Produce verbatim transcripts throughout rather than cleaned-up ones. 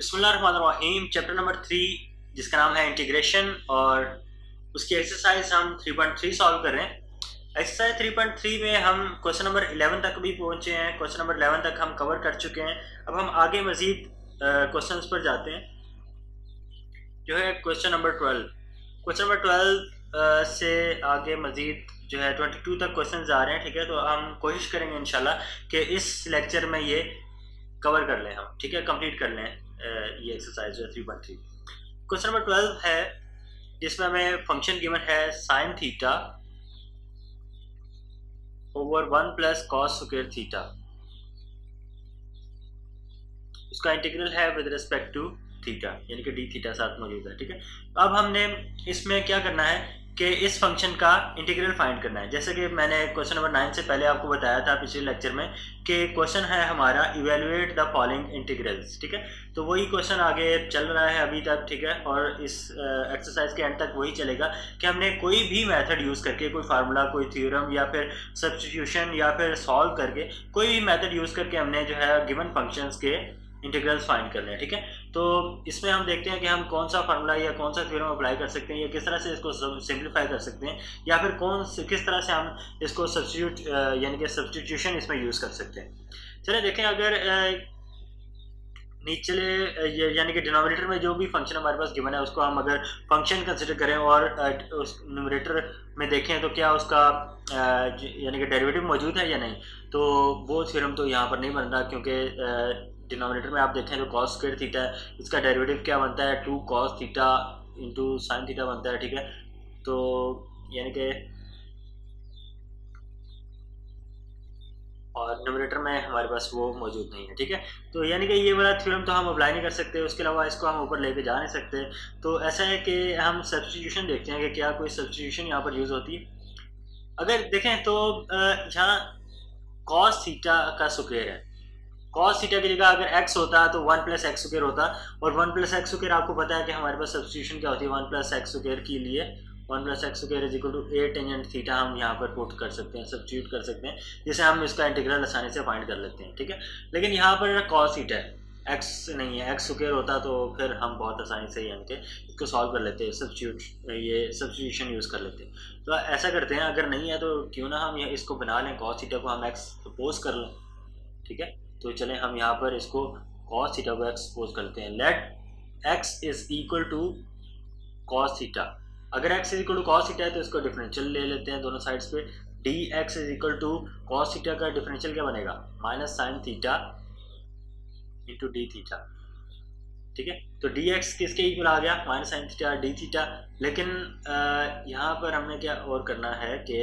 बिस्मिल्लाहिर्रहमानिर्रहीम। Chapter number three जिसका नाम है इंटीग्रेशन और उसकी एक्सरसाइज हम थ्री पॉइंट थ्री सॉल्व कर रहे हैं। एक्सरसाइज थ्री पॉइंट थ्री में हम क्वेश्चन नंबर इलेवन तक भी पहुंचे हैं। क्वेश्चन नंबर इलेवन तक हम कवर कर चुके हैं। अब हम आगे मजीद क्वेश्चंस पर जाते हैं, जो है question number twelve. Question number twelve से आगे मजीद जो है ट्वेंटी टू तक क्वेश्चन आ रहे हैं। ठीक है, तो हम कोशिश करेंगे इंशाल्लाह कि इस लेक्चर में ये कवर कर लें हम। ठीक है, कंप्लीट कर लें ये एक्सरसाइज जो है three point three. Question number twelve है जिसमें हमें फंक्शन गिवन है sine theta over one plus cos square theta. उसका इंटीग्रल है विद रिस्पेक्ट टू थीटा, यानी कि डी थीटा साथ मौजूद है। ठीक है, अब हमने इसमें क्या करना है कि इस फंक्शन का इंटीग्रल फाइंड करना है। जैसे कि मैंने क्वेश्चन नंबर नाइन से पहले आपको बताया था पिछले लेक्चर में कि क्वेश्चन है हमारा इवेलुएट द फॉलोइंग इंटीग्रल्स। ठीक है, तो वही क्वेश्चन आगे चल रहा है अभी तक। ठीक है, और इस एक्सरसाइज के एंड तक वही चलेगा कि हमने कोई भी मेथड यूज़ करके, कोई फार्मूला, कोई थ्योरम या फिर सब्स्टिट्यूशन या फिर सॉल्व करके, कोई भी मेथड यूज़ करके हमने जो है गिवन फंक्शंस के इंटीग्रल्स फाइंड करने हैं। ठीक है, तो इसमें हम देखते हैं कि हम कौन सा फार्मूला या कौन सा थ्योरम अप्लाई कर सकते हैं, या किस तरह से इसको सिंप्लीफाई कर सकते हैं, या फिर कौन किस तरह से हम इसको सब्स्टिट्यूट यानी कि सब्स्टिट्यूशन इसमें यूज़ कर सकते हैं। चलिए देखें, अगर निचले यानी कि डिनोमिनेटर में जो भी फंक्शन हमारे पास गिवन है उसको हम अगर फंक्शन कंसिडर करें और उस न्यूमरेटर में देखें तो क्या उसका यानी कि डेरिवेटिव मौजूद है या नहीं, तो वो थ्योरम तो यहाँ पर नहीं बन रहा, क्योंकि डिनोमिनेटर में आप देखें तो कॉस स्क्वायर थीटा है, इसका डेरिवेटिव क्या बनता है, two cos theta into sine theta बनता है। ठीक है, तो यानी कि और न्यूमरेटर में हमारे पास वो मौजूद नहीं है। ठीक है, तो यानी कि ये वाला थ्योरम तो हम अप्लाई नहीं कर सकते, उसके अलावा इसको हम ऊपर लेके जा नहीं सकते। तो ऐसा है कि हम सब्स्टिट्यूशन देखते हैं कि क्या कोई सब्स्टिट्यूशन यहाँ पर यूज़ होती है। अगर देखें तो यहाँ कॉस थीटा का स्क्वायर है, कॉस थीटा की जगह अगर x होता तो वन प्लस एक्स स्क्वायर होता, और वन प्लस एक्स स्क्वायर आपको पता है कि हमारे पास सब्स्टिट्यूशन क्या होती है, वन प्लस एक्स स्क्वायर के लिए one plus x square is equal to a tangent theta हम यहाँ पर पुट कर सकते हैं, सब्स्टिट्यूट कर सकते हैं, जिसे हम इसका इंटीग्रल आसानी से फाइंड कर लेते हैं। ठीक है, लेकिन यहाँ पर कॉस थीटा है, x नहीं है, एक्स स्क्वायर होता तो फिर हम बहुत आसानी से यानी कि इसको सॉल्व कर लेते हैं, सब्स्टिट्यूट ये सब्स्टिट्यूशन यूज़ कर लेते हैं। तो ऐसा करते हैं, अगर नहीं है तो क्यों ना हम इसको बना लें, कॉस थीटा को हम एक्स सपोज कर लें। ठीक है, तो चलें हम यहाँ पर इसको cos थीटा को x सपोज करते हैं। Let x is equal to cos theta. अगर x is equal to cos theta है तो इसको डिफरेंशियल ले लेते हैं दोनों साइड्स पे। dx is equal to cos theta का डिफरेंशियल क्या बनेगा, minus sine theta into d theta. ठीक है, तो dx किसके इक्वल आ गया, minus sine theta d theta. लेकिन यहाँ पर हमने क्या और करना है कि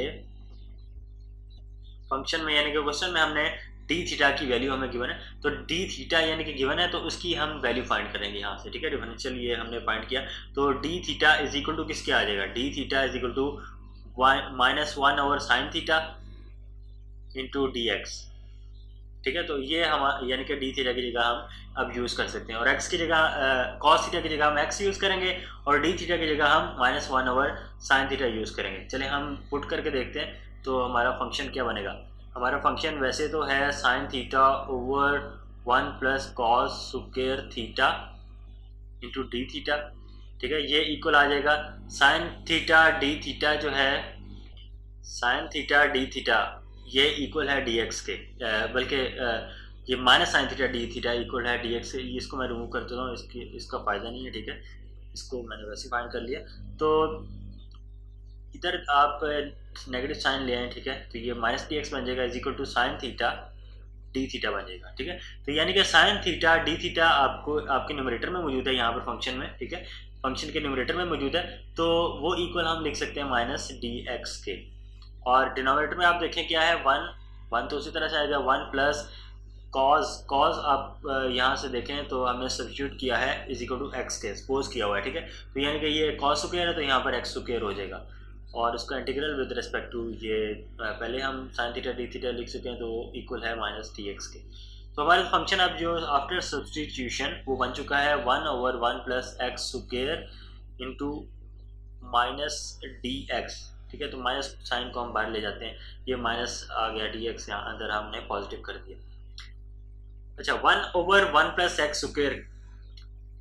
फंक्शन में यानी कि क्वेश्चन में हमने डी थीटा की वैल्यू हमें गिवन है, तो डी थीटा यानी कि गिवन है तो उसकी हम वैल्यू फाइंड करेंगे यहाँ से। ठीक है, डिफरेंशियल ये हमने फाइंड किया, तो d theta is equal to किसके आ जाएगा, d theta is equal to minus one over sine theta into d x. ठीक है, तो ये हम यानी कि डी थीटा की जगह हम अब यूज़ कर सकते हैं, और एक्स की जगह कॉस थीटा की जगह हम एक्स यूज़ करेंगे, और डी थीटा की जगह हम minus one over sine theta use करेंगे। चले हम पुट करके देखते हैं तो हमारा फंक्शन क्या बनेगा। हमारा फंक्शन वैसे तो है sine theta over one plus cos square theta into d theta. ठीक है, ये इक्वल आ जाएगा साइन थीटा डी थीटा जो है, साइन थीटा डी थीटा ये इक्वल है डी एक्स के, बल्कि ये minus sine theta d theta equal है डी एक्स के। इसको मैं रिमूव कर देता हूँ, इसकी इसका फ़ायदा नहीं है। ठीक है, इसको मैंने वैसे फाइंड कर लिया, तो इधर आप नेगेटिव साइन ले आए। ठीक है, तो ये माइनस डी एक्स बन जाएगा is equal to sine theta d theta बन जाएगा। ठीक है, तो यानी कि साइन थीटा डी थीटा आपको आपके न्यूमरेटर में मौजूद है यहाँ पर फंक्शन में। ठीक है, फंक्शन के न्यूमरेटर में मौजूद है, तो वो इक्वल हम लिख सकते हैं माइनस डी एक्स के, और डिनोमिनेटर में आप देखें क्या है, वन वन तो उसी तरह से आएगा, वन प्लस कॉज कॉज आप यहाँ से देखें तो हमने सब्स्टिट्यूट किया है इज इक्वल टू एक्स के, सपोज किया हुआ है। ठीक है, तो यानी कि ये कॉस स्क्वायर है तो यहाँ पर एक्स स्क्वायर हो जाएगा, और उसका इंटीग्रल विद रिस्पेक्ट टू ये पहले हम साइन थीटा डी थीटा लिख सकें तो इक्वल है माइनस डी एक्स के। तो हमारे फंक्शन अब जो आफ्टर सब्स्टिट्यूशन वो बन चुका है one over one plus x square into minus d x. ठीक है, तो माइनस साइन को हम बाहर ले जाते हैं, ये माइनस आ गया डी एक्स, यहाँ अंदर हमने पॉजिटिव कर दिया। अच्छा, one over one plus x square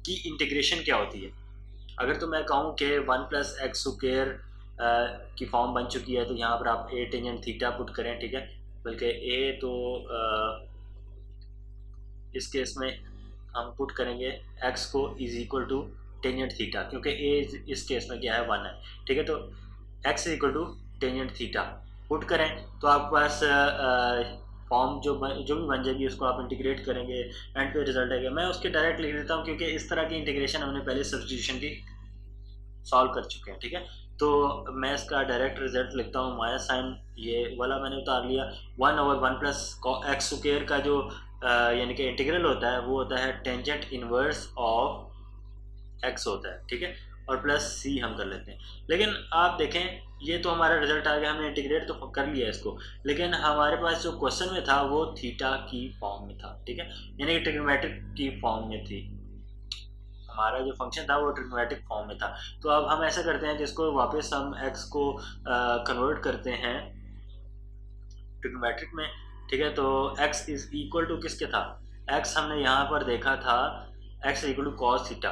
की इंटीग्रेशन क्या होती है। अगर तो मैं कहूँ कि वन प्लस एक्स स्क्वायर की फॉर्म बन चुकी है, तो यहाँ पर आप ए टेंजेंट थीटा पुट करें, ठीक है, बल्कि ए तो आ, इस केस में हम पुट करेंगे एक्स को is equal to tangent theta, क्योंकि ए इस केस में क्या है, वन है, ठीक है। तो x is equal to tangent theta put करें तो आपके पास फॉर्म जो बन, जो भी बन जाएगी उसको आप इंटीग्रेट करेंगे, एंड पे रिजल्ट आएगा। मैं उसके डायरेक्ट लिख देता हूँ, क्योंकि इस तरह की इंटीग्रेशन हमने पहले सब्स्टिट्यूशन की सॉल्व कर चुके हैं, ठीक है। तो मैं इसका डायरेक्ट रिजल्ट लिखता हूँ, माइनस साइन ये वाला मैंने उतार लिया, one over one plus x square का जो यानी कि इंटीग्रल होता है वो होता है टेंजेंट इनवर्स ऑफ एक्स होता है, ठीक है, और प्लस सी हम कर लेते हैं। लेकिन आप देखें ये तो हमारा रिजल्ट आ गया, हमने इंटीग्रेट तो कर लिया इसको, लेकिन हमारे पास जो क्वेश्चन में था वो थीटा की फॉर्म में था, ठीक है, यानी कि ट्रिग्नोमेट्रिक की फॉर्म में थी, हमारा जो फंक्शन था वो ट्रिग्नोमेट्रिक फॉर्म में था। तो अब हम ऐसा करते हैं कि इसको वापस हम x को कन्वर्ट करते हैं ट्रिग्नोमेट्रिक में, ठीक है। तो x इज इक्वल टू किसके था, x हमने यहाँ पर देखा था x is equal to cos theta,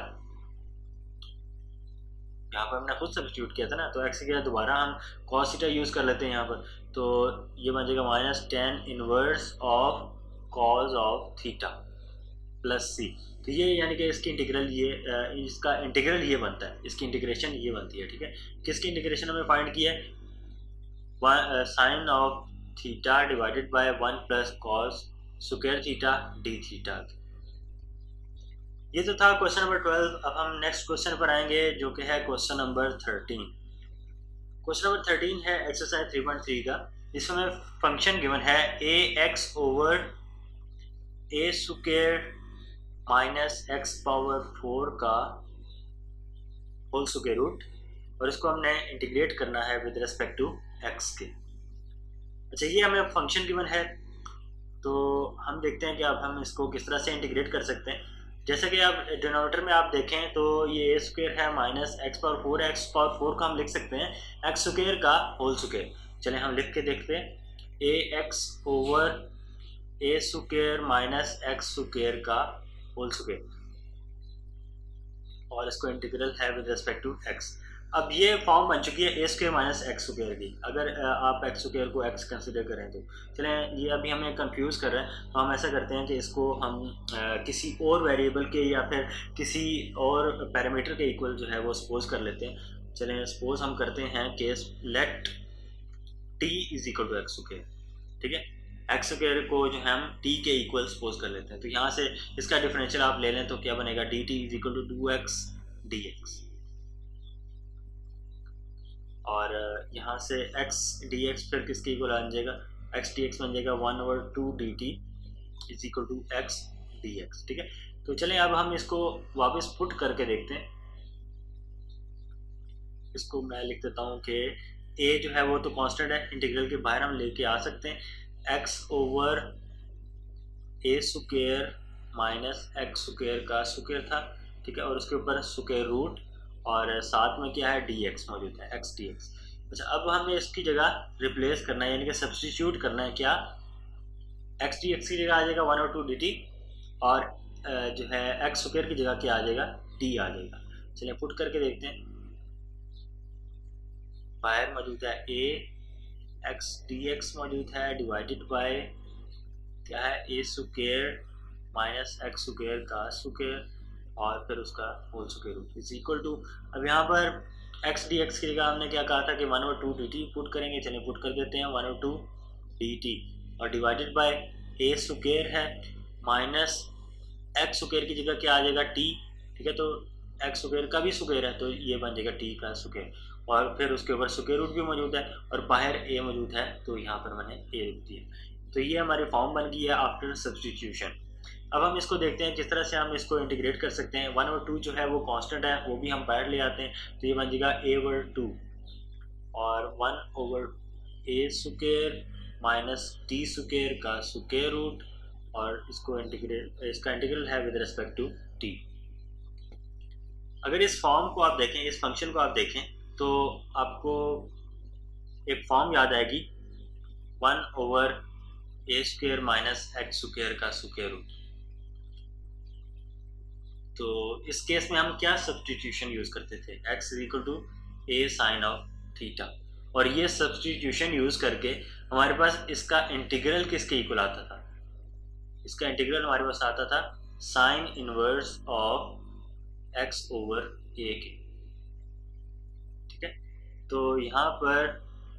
यहाँ पर हमने खुद सब्स्टिट्यूट किया था ना, तो x की जगह दोबारा हम कॉस थीटा यूज कर लेते हैं यहाँ पर, तो ये बन जाएगा minus tan inverse of cos of theta plus c. तो ये यानी कि इसकी इंटीग्रल ये इसका इंटीग्रल ये बनता है, इसकी इंटीग्रेशन ये बनती है, ठीक है। किसकी इंटीग्रेशन हमें फाइंड किया है, sine of theta divided by one plus cos square theta d theta. ये तो था क्वेश्चन नंबर ट्वेल्व। अब हम नेक्स्ट क्वेश्चन पर आएंगे जो कि है question number thirteen. Question number thirteen है एक्सरसाइज थ्री पॉइंट थ्री का। इसमें फंक्शन गिवन है a x over a square minus x power four का होल स्क्वायर रूट, और इसको हमने इंटीग्रेट करना है विद रिस्पेक्ट टू एक्स के। अच्छा, ये हमें फंक्शन गिवन है, तो हम देखते हैं कि अब हम इसको किस तरह से इंटीग्रेट कर सकते हैं। जैसे कि आप डिनोमिनेटर में आप देखें तो ये ए स्क्वायर है minus x power four, x power four का हम लिख सकते हैं एक्स स्क्वायर का होल स्क्वायर। चलें हम लिख के देखते हैं, a x over a square minus x square का होल स्क्वायर, और इसको इंटीग्रल है विद रिस्पेक्ट टू एक्स। अब ये फॉर्म बन चुकी है a square minus x square की, अगर आप एक्स स्क्वायर को एक्स कंसिडर करें तो। चलें, ये अभी हमें कंफ्यूज कर रहे हैं, तो हम ऐसा करते हैं कि इसको हम आ, किसी और वेरिएबल के या फिर किसी और पैरामीटर के इक्वल जो है वो सपोज कर लेते हैं। चलें, सपोज हम करते हैं case let t is equal to x square, ठीक है। एक्स स्क्वायर को जो है हम टी के इक्वल सपोज कर लेते हैं, तो यहाँ से इसका डिफरेंशियल आप ले लें तो क्या बनेगा, d t is equal to two x d x, और यहाँ से x dx फिर किसके इक्वल आ जाएगा, x dx बन जाएगा one over two d t is equal to x d x, ठीक है। तो चलें अब हम इसको वापस पुट करके देखते हैं। इसको मैं लिख देता हूँ कि a जो है वो तो कांस्टेंट है, इंटीग्रल के बाहर हम लेके आ सकते हैं, x over a square minus x square का स्क्वायर था, ठीक है, और उसके ऊपर स्क्वायर रूट, और साथ में क्या है डी एक्स मौजूद है, एक्स डी एक्स। अच्छा, अब हमें इसकी जगह रिप्लेस करना है, यानी कि सब्स्टिट्यूट करना है, क्या एक्स डी एक्स की जगह आ जाएगा वन और टू डी टी, और जो है एक्स स्क्वायर की जगह क्या आ जाएगा, डी आ जाएगा। चलिए पुट करके देखते हैं, बाहर मौजूद है ए एक्स डी एक्स मौजूद है डिवाइडेड बाय क्या है, a square minus x square का स्क्वायर, और फिर उसका whole square root is equal to, अब यहाँ पर एक्स डी एक्स की जगह हमने क्या कहा था कि वन और टू डी टी पुट करेंगे। चलिए पुट कर देते हैं वन और टू डी टी, और डिवाइडेड बाय ए स्क्वायर है माइनस एक्स स्क्वायर की जगह क्या आ जाएगा, टी, ठीक है। तो एक्स स्क्वायर का भी स्क्वायर है तो ये बन जाएगा टी का स्क्वायर, और फिर उसके ऊपर स्क्वायर रूट भी मौजूद है, और बाहर ए मौजूद है, तो यहाँ पर मैंने ए लिख दिया। तो ये हमारी फॉर्म बन गई है आफ्टर सब्स्टिट्यूशन। अब हम इसको देखते हैं किस तरह से हम इसको इंटीग्रेट कर सकते हैं। वन और टू जो है वो कांस्टेंट है, वो भी हम बाहर ले आते हैं, तो ये बन जाएगा ए ओवर टू और one over a square minus t square का स्क्वायर रूट, और इसको इंटीग्रेट इसका इंटीग्रल है विद रिस्पेक्ट टू टी। अगर इस फॉर्म को आप देखें, इस फंक्शन को आप देखें, तो आपको एक फॉर्म याद आएगी, one over a square minus x square का स्क्वायर रूट। तो इस केस में हम क्या सब्सटीट्यूशन यूज करते थे, x is equal to a sine of theta, और ये सब्सटीट्यूशन यूज करके हमारे पास इसका इंटीग्रल किसके इक्वल आता था, इसका इंटीग्रल हमारे पास आता था sine inverse of x over a के। ठीक है, तो यहाँ पर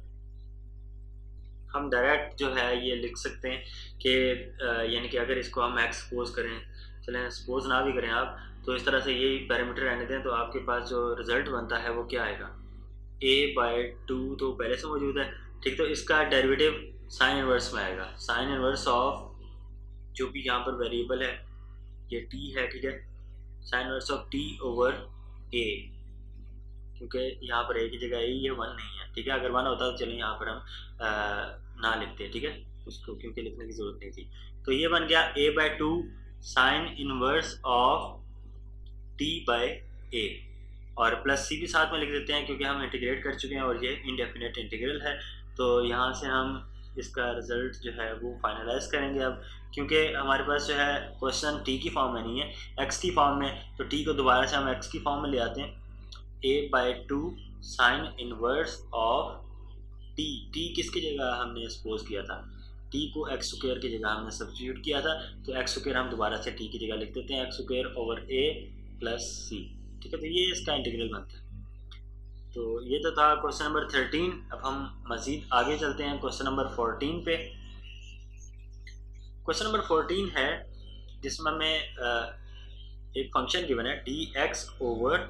हम डायरेक्ट जो है ये लिख सकते हैं कि यानी कि अगर इसको हम x सपोज करें, चलें सपोज ना भी करें आप, तो इस तरह से ये पैरामीटर रहने दें, तो आपके पास जो रिजल्ट बनता है वो क्या आएगा, a बाई टू तो पहले से मौजूद है। ठीक, तो इसका डेरिवेटिव साइन इनवर्स में आएगा, साइन इनवर्स ऑफ जो भी यहाँ पर वेरिएबल है ये t है। ठीक है, sine inverse of t over a, क्योंकि यहाँ पर a की जगह a ये वन नहीं है। ठीक है, अगर वन होता तो चलिए यहाँ पर हम आ, ना लिखते। ठीक है, उसको क्योंकि लिखने की जरूरत नहीं थी, तो ये बन गया a by two sine inverse of t by a, और प्लस c भी साथ में लिख देते हैं क्योंकि हम इंटीग्रेट कर चुके हैं और ये इनडेफिनेट इंटीग्रल है। तो यहाँ से हम इसका रिजल्ट जो है वो फाइनलाइज करेंगे अब, क्योंकि हमारे पास जो है क्वेश्चन t की फॉर्म में नहीं है, x की फॉर्म में, तो t को दोबारा से हम x की फॉर्म में ले आते हैं, a by two sine inverse of t, t किसकी जगह हमने सपोज किया था, t को एक्स स्क्वायर की जगह हमने सब्स्टिट्यूट किया था, तो एक्स स्क्वायर हम दोबारा से t की जगह लिख देते हैं, x square over a plus c. ठीक है, तो ये इसका इंटीग्रल बनता है। तो ये तो था क्वेश्चन नंबर थर्टीन। अब हम मजीद आगे चलते हैं क्वेश्चन नंबर फोर्टीन पे। क्वेश्चन नंबर फोर्टीन है जिसमें हमें एक फंक्शन गिवन है d x over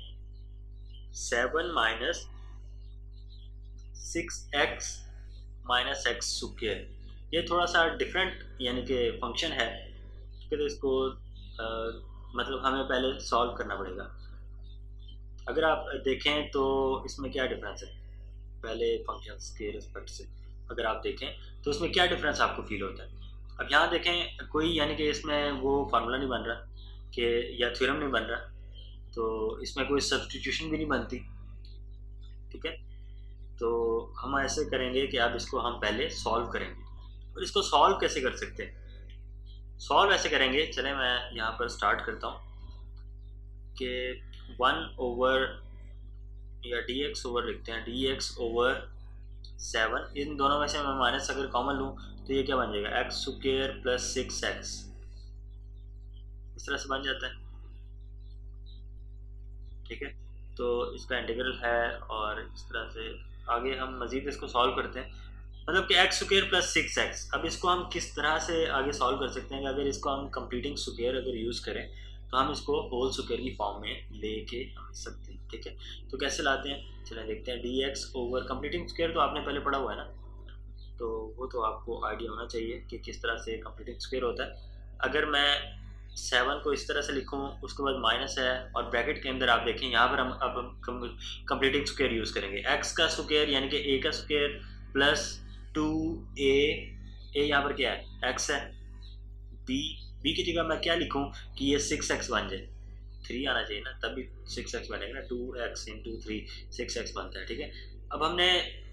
seven minus six x minus x square. ये थोड़ा सा डिफरेंट यानी कि फंक्शन है, तो इसको आ, मतलब हमें पहले सॉल्व करना पड़ेगा। अगर आप देखें तो इसमें क्या डिफरेंस है, पहले फंक्शंस के रिस्पेक्ट से अगर आप देखें तो इसमें क्या डिफरेंस आपको फील होता है। अब यहाँ देखें कोई यानी कि इसमें वो फार्मूला नहीं बन रहा कि या थ्योरम नहीं बन रहा, तो इसमें कोई सब्स्टिट्यूशन भी नहीं बनती। ठीक है, तो हम ऐसे करेंगे कि अब इसको हम पहले सॉल्व करेंगे, और इसको सॉल्व कैसे कर सकते हैं, सॉल्व ऐसे करेंगे, चले मैं यहाँ पर स्टार्ट करता हूँ कि वन ओवर या डी एक्स ओवर लिखते हैं, डी एक्स ओवर सेवन, इन दोनों में से मैं माइनस अगर कॉमन लूँ तो ये क्या बन जाएगा, x square plus six x, इस तरह से बन जाता है। ठीक है, तो इसका इंटीग्रल है, और इस तरह से आगे हम मजीद इसको सॉल्व करते हैं, मतलब कि x square plus six x. अब इसको हम किस तरह से आगे सॉल्व कर सकते हैं कि अगर इसको हम कंप्लीटिंग स्क्वायर अगर यूज़ करें तो हम इसको होल स्क्वायर की फॉर्म में लेके आ सकते हैं। ठीक है, तो कैसे लाते हैं, चलिए देखते हैं। D x over completing square तो आपने पहले पढ़ा हुआ है ना, तो वो तो आपको आइडिया होना चाहिए कि किस तरह से कंप्लीटिंग स्क्वायर होता है। अगर मैं सेवन को इस तरह से लिखूँ, उसके बाद माइनस है और ब्रैकेट के अंदर आप देखें यहाँ पर हम अब कंप्लीटिंग स्क्वायर यूज़ करेंगे, एक्स का स्क्वायर यानी कि ए का square plus two a, a यहाँ पर क्या है, एक्स है, बी, बी की जगह मैं क्या लिखूं कि ये सिक्स एक्स बन जाए, थ्री आना चाहिए ना, तभी सिक्स एक्स बनेगा ना, two x into three six x बनता है। ठीक है, अब हमने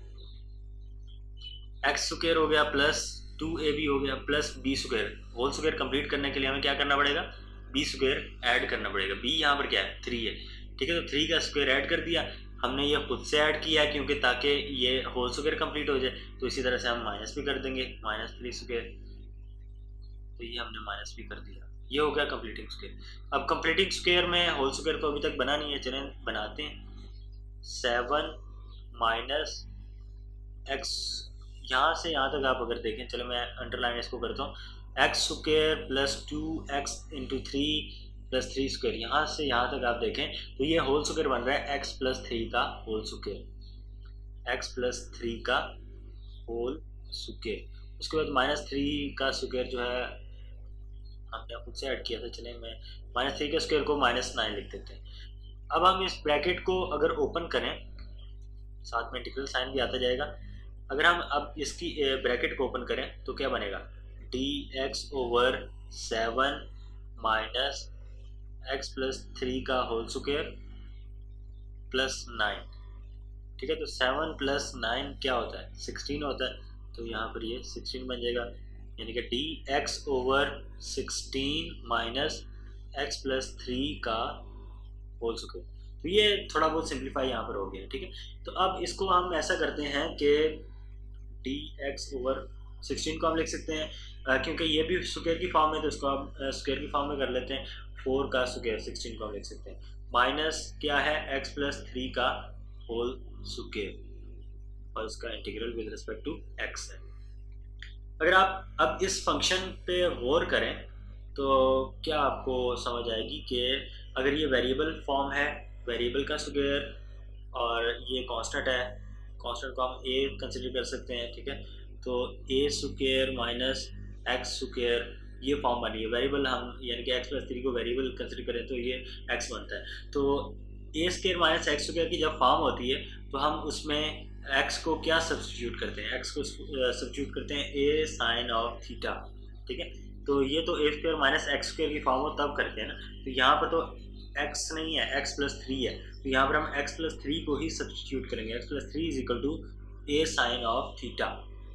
एक्स स्क्वायर हो गया प्लस टू ए बी हो गया plus b square, whole square complete करने के लिए हमें क्या करना पड़ेगा, बी स्क्वायर ऐड करना पड़ेगा। बी यहाँ पर क्या है, थ्री है। ठीक है, तो थ्री का स्क्वायर ऐड कर दिया हमने, ये खुद से ऐड किया क्योंकि ताकि ये होल स्क्वायर कंप्लीट हो जाए, तो इसी तरह से हम माइनस भी कर देंगे, माइनस थ्री स्क्वायर, तो ये हमने माइनस भी कर दिया, ये हो गया कंप्लीटिंग स्क्वायर। अब कंप्लीटिंग स्क्वायर में होल स्क्वायर तो अभी तक बना नहीं है, चलें बनाते हैं। सेवन माइनस एक्स, यहाँ से यहाँ तक आप अगर देखें, चलो मैं अंडरलाइन इसको करता हूँ, x square plus two x into three plus three square, यहाँ से यहाँ तक आप देखें तो ये होल स्क्वायर बन रहा है एक्स प्लस थ्री का whole square, x plus three का होल स्क्वायर। उसके बाद माइनस थ्री का स्क्वायर जो है हमने खुद से ऐड किया था, चलें मैं माइनस थ्री के स्क्वायर को माइनस नाइन लिख देते हैं। अब हम इस ब्रैकेट को अगर ओपन करें, साथ में इंटीग्रल साइन भी आता जाएगा, अगर हम अब इसकी ब्रैकेट को ओपन करें तो क्या बनेगा, d x over seven minus x plus three का होल स्क्वायर प्लस नाइन। ठीक है, तो सेवन प्लस नाइन क्या होता है, सिक्सटीन होता है, तो यहाँ पर ये सिक्सटीन बन जाएगा, यानी कि d x over sixteen minus x plus three का होल स्क्वायर। तो ये थोड़ा बहुत सिंप्लीफाई यहाँ पर हो गया, ठीक है। तो अब इसको हम ऐसा करते हैं कि डी एक्स ओवर सिक्सटीन को हम लिख सकते हैं, आ, क्योंकि ये भी स्क्वायर की फॉर्म है तो इसको हम स्क्वायर की फॉर्म में कर लेते हैं। फोर का स्क्वायर सिक्सटीन को हम लिख सकते हैं, माइनस क्या है एक्स प्लस थ्री का होल स्क्वायर और उसका integral with respect to x है। अगर आप अब इस फंक्शन पे गौर करें तो क्या आपको समझ आएगी कि अगर ये वेरिएबल फॉर्म है, वेरिएबल का स्क्वायर और ये कांस्टेंट है, कांस्टेंट को हम ए कंसिडर कर सकते हैं, ठीक है। तो a square minus x square ये फॉर्म बनी है। वेरिएबल हम यानी कि एक्स प्लस थ्री को वेरिएबल कंसिडर करें तो ये एक्स बनता है। तो a square minus x square की जब फॉर्म होती है तो हम उसमें एक्स को क्या सब्स्टिट्यूट करते हैं, एक्स को सब्स्टिट्यूट करते हैं ए साइन ऑफ थीटा, ठीक है। तो ये तो a square minus x square की फॉर्म हो तब करते हैं ना। तो यहाँ पर तो एक्स नहीं है, एक्स प्लस थ्री है, तो यहाँ पर हम एक्स प्लस थ्री को ही सब्स्टिट्यूट करेंगे। X plus three is equal to a sine of theta.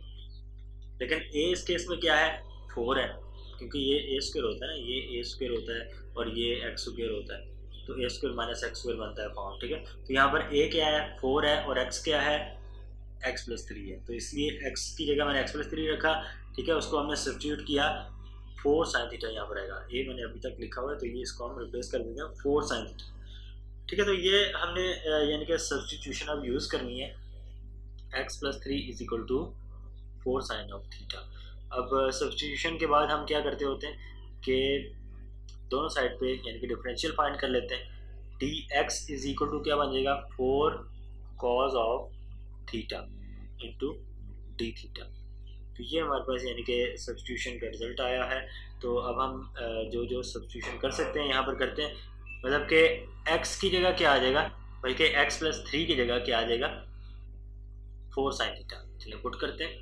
लेकिन ए इस केस में क्या है, फोर है, क्योंकि ये ए स्क्वायर होता है ना, ये ए स्क्वायर होता है और ये एक्स स्क्वायर होता है, तो a square minus x square बनता है फॉर्म, ठीक है। तो यहाँ पर ए क्या है, फोर है, और एक्स क्या है, एक्स प्लस थ्री है। तो इसलिए एक्स की जगह मैंने एक्स प्लस थ्री रखा, ठीक है। उसको हमने सब्स्टिट्यूट किया, फोर साइन थीटा यहाँ पर आएगा। ए मैंने अभी तक लिखा हुआ है तो ये इसको हम रिप्लेस कर देंगे फोर साइन थीटा, ठीक है। तो ये हमने यानी कि सब्स्टिट्यूशन अब यूज़ करनी है, x plus three is equal to four sine of theta. अब सब्स्टिट्यूशन के बाद हम क्या करते होते हैं कि दोनों साइड पे यानी कि डिफरेंशियल फाइंड कर लेते हैं। D x is equal to क्या बन जाएगा, four cos of theta into d theta. तो ये हमारे पास यानी कि सब्स्टिट्यूशन का रिजल्ट आया है। तो अब हम जो जो सब्स्टिट्यूशन कर सकते हैं यहाँ पर करते हैं, मतलब कि x की जगह क्या आ जाएगा, बल्कि x प्लस थ्री की जगह क्या आ जाएगा, फोर साइन थीटा। चलिए पुट करते हैं,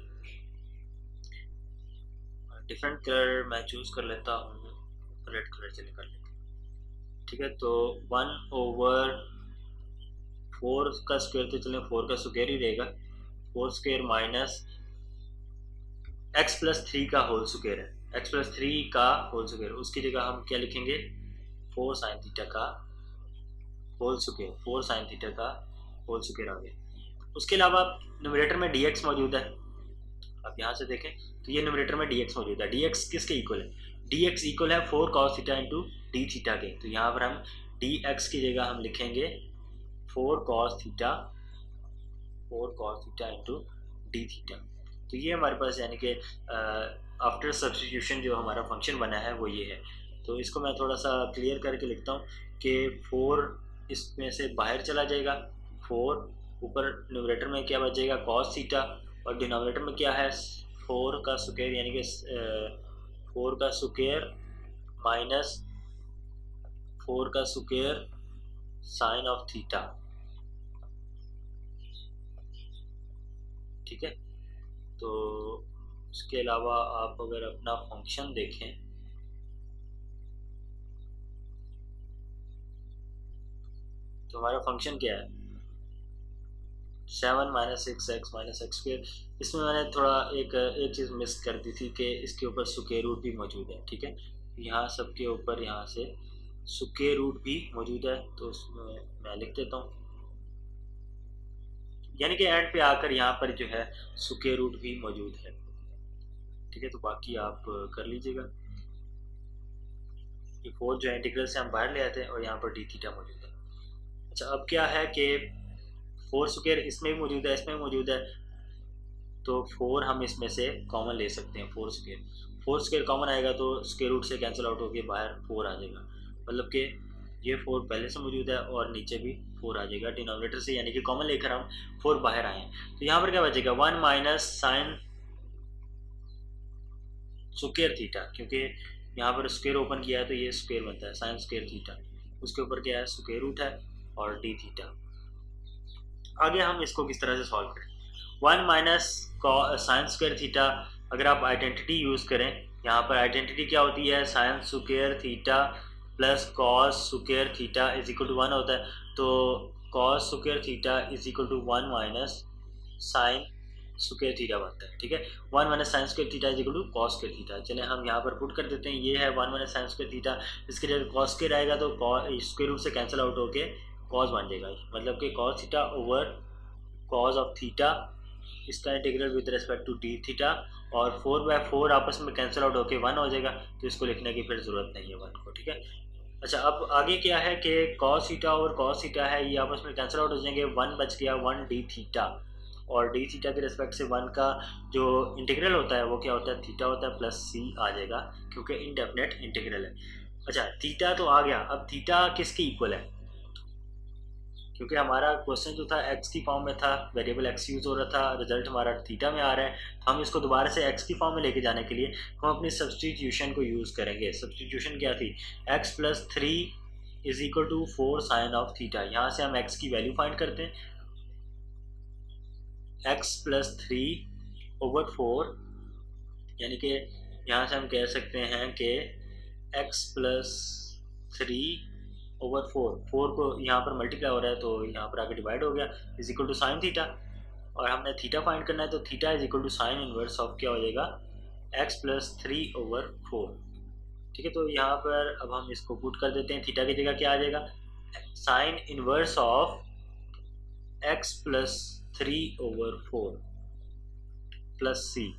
डिफरेंट कलर मैं चूज कर लेता हूँ, रेड कलर चलिए कर लेते हैं, ठीक है। तो वन ओवर फोर का स्क्वायर, तो चलिए फोर का स्क्वायर ही रहेगा, four square minus x plus three का होल स्क्वायर है, एक्स प्लस थ्री का होल स्क्वायर, उसकी जगह हम क्या लिखेंगे, फोर साइन थीटा का whole square, four sine theta का होल स्क्वायर आ गया। उसके अलावा न्यूमरेटर में dx मौजूद है, आप यहाँ से देखें तो ये न्यूमरेटर में dx मौजूद है। dx किसके इक्वल है, dx इक्वल है four cos theta into d theta के। तो यहाँ पर हम dx की जगह हम लिखेंगे four cos theta, four cos theta into d theta. तो ये हमारे पास यानी कि आफ्टर सब्स्टिट्यूशन जो हमारा फंक्शन बना है वो ये है। तो इसको मैं थोड़ा सा क्लियर करके लिखता हूँ कि फोर इसमें से बाहर चला जाएगा, फोर ऊपर न्यूमरेटर में क्या बचेगा, कॉस थीटा, और डिनोमिनेटर में क्या है, फोर का स्क्वायर यानी कि फोर का स्क्वायर माइनस फोर का स्क्वायर साइन ऑफ थीटा, ठीक है। तो इसके अलावा आप अगर अपना फंक्शन देखें तो हमारा फंक्शन क्या है, seven minus six x minus x square. इसमें मैंने थोड़ा एक एक चीज़ मिस कर दी थी कि इसके ऊपर स्क्वायर रूट भी मौजूद है, ठीक है। यहाँ सबके ऊपर यहाँ से स्क्वायर रूट भी मौजूद है, तो उसमें मैं लिख देता हूँ, यानी कि एंड पे आकर यहाँ पर जो है स्क्वायर रूट भी मौजूद है, ठीक है। तो बाकी आप कर लीजिएगा। ये फोर जो है इंटीग्रल से हम बाहर ले आते हैं और यहाँ पर डी थीटा मौजूद है। अच्छा, अब क्या है कि फोर स्क्वायर इसमें भी मौजूद है, इसमें भी मौजूद है, तो फोर हम इसमें से कॉमन ले सकते हैं। Four square four square common आएगा तो स्क्वायर रूट से कैंसिल आउट होकर बाहर फोर आ जाएगा, मतलब कि ये फोर पहले से मौजूद है और नीचे भी फोर आ जाएगा डिनोमिनेटर से, यानी कि कॉमन लेकर हम फोर बाहर आए हैं। तो यहाँ पर क्या बचेगा, one minus sine square theta, क्योंकि यहाँ पर स्क्वायर ओपन किया है तो ये स्क्वायर बनता है, साइन स्क्वायर थीटा, उसके ऊपर क्या है स्क्वायर रूट है और डी थीटा। आगे हम इसको किस तरह से सॉल्व करें, one minus sine square theta, अगर आप आइडेंटिटी यूज़ करें, यहाँ पर आइडेंटिटी क्या होती है, sine square theta plus cos square theta is equal to one होता है। तो cos square theta is equal to one minus sine square theta बनता है, ठीक है। One minus sine square theta is equal to cos square theta. चले हम यहाँ पर पुट कर देते हैं, ये है one minus sine square theta, इसके लिए कॉस स्क्वायर आएगा तो स्क्वायर रूट से कैंसिल आउट होके कॉस बन जाएगा, मतलब कि cos theta over cos of theta, इसका integral with respect to d theta, और फोर बाय फोर आपस में कैंसिल आउट होके वन हो जाएगा, तो इसको लिखने की फिर जरूरत नहीं है वन को, ठीक है। अच्छा, अब आगे क्या है कि कॉस थीटा और कॉस थीटा है, ये आपस में कैंसिल आउट हो जाएंगे, वन बच गया वन डी थीटा, और डी थीटा के रिस्पेक्ट से वन का जो इंटीग्रल होता है वो क्या होता है, थीटा होता है, प्लस सी आ जाएगा क्योंकि इनडेफिनेट इंटीग्रल है। अच्छा, थीटा तो आ गया, अब थीटा किसके इक्वल है, क्योंकि हमारा क्वेश्चन जो था एक्स की फॉर्म में था, वेरिएबल एक्स यूज हो रहा था, रिजल्ट हमारा थीटा में आ रहा है, तो हम इसको दोबारा से एक्स की फॉर्म में लेके जाने के लिए हम अपनी सब्सटीट्यूशन को यूज़ करेंगे। सब्सटीट्यूशन क्या थी, x plus three is equal to four sine of theta, यहाँ से हम एक्स की वैल्यू फाइंड करते हैं, x plus three over four, यानी कि यहाँ से हम कह सकते हैं कि x plus three over four, four को यहाँ पर मल्टीप्लाई हो रहा है तो यहाँ पर आगे डिवाइड हो गया, is equal to sine theta, और हमने थीटा फाइंड करना है तो theta is equal to sine inverse of क्या हो जाएगा, x plus three over four, ठीक है। तो यहाँ पर अब हम इसको पुट कर देते हैं, थीटा की जगह क्या आ जाएगा, sine inverse of x plus three over four plus c,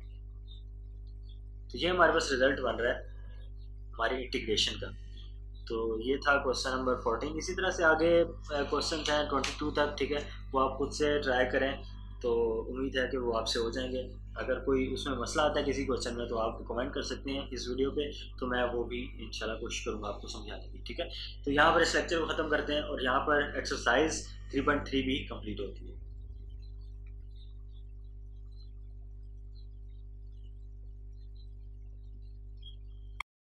तो ये हमारे पास रिजल्ट बन रहा है हमारी इंटीग्रेशन का। तो ये था क्वेश्चन नंबर फोर्टीन। इसी तरह से आगे क्वेश्चन हैं ट्वेंटी टू तक, ठीक है, वो आप खुद से ट्राई करें, तो उम्मीद है कि वो आपसे हो जाएंगे। अगर कोई उसमें मसला आता है किसी क्वेश्चन में तो आप कमेंट कर सकते हैं इस वीडियो पे, तो मैं वो भी इंशाल्लाह कोशिश करूँगा आपको समझाने की, ठीक है। तो यहाँ पर इस लेक्चर को ख़त्म करते हैं और यहाँ पर एक्सरसाइज थ्री पॉइंट थ्री भी कंप्लीट होती है।